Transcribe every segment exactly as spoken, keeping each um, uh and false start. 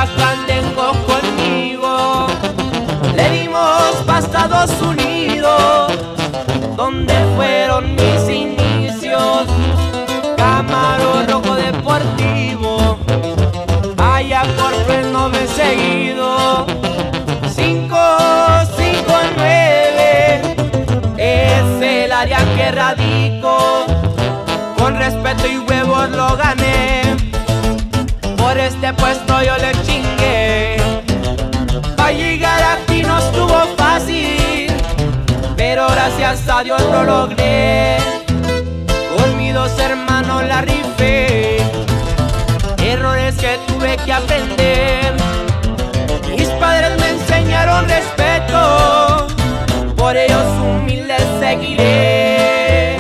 Michoacán tengo conmigo. Le dimos pa' Estados Unidos, donde fueron mis inicios. Camaro Rojo Deportivo, allá por el nove seguido. Cinco, cinco, nueve es el área que radico. Con respeto y huevos lo gané. Por este puesto yo le chingué. Pa' llegar aquí no estuvo fácil, pero gracias a Dios lo logré. Con mis dos hermanos la rifé. Errores que tuve que aprender. Mis padres me enseñaron respeto, por ellos humildes seguiré.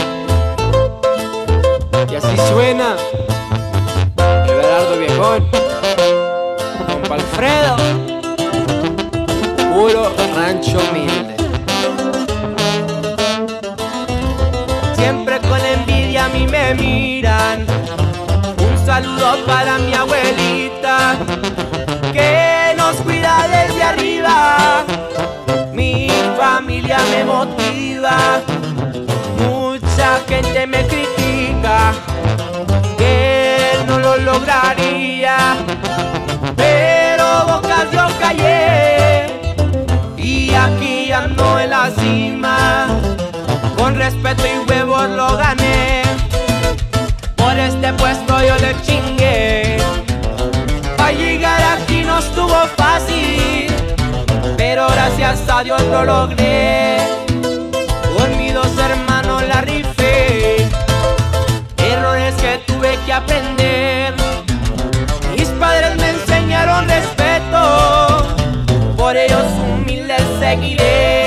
Y así suena Everardo Viejón, compa Alfredo, puro rancho humilde. Siempre con envidia a mí me miran. Un saludo para mi abuelita, que nos cuida desde arriba. Mi familia me motiva. Mucha gente me critica, que no lo lograría, pero bocas yo callé y aquí ando en la cima. Con respeto y huevos lo gané. Por este puesto yo le chingué. Pa' llegar aquí no estuvo fácil, pero gracias a Dios lo logré. Con mis dos hermanos la rifé. Errores que tuve que aprender. Mis padres me enseñaron respeto, por ellos humildes seguiré.